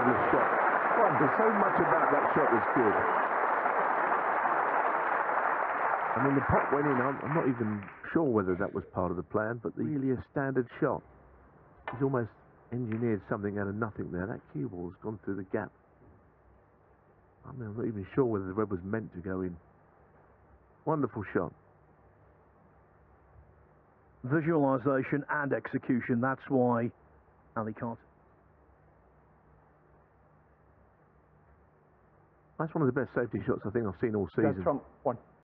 marvellous shot. God, there's so much about that shot that's good. I mean, the pot went in. I'm not even sure whether that was part of the plan, but really a standard shot. He's almost engineered something out of nothing there. That cue ball's gone through the gap. I mean, I'm not even sure whether the red was meant to go in. Wonderful shot. Visualisation and execution, that's why Ali can't. That's one of the best safety shots I think I've seen all season. Judd from 1.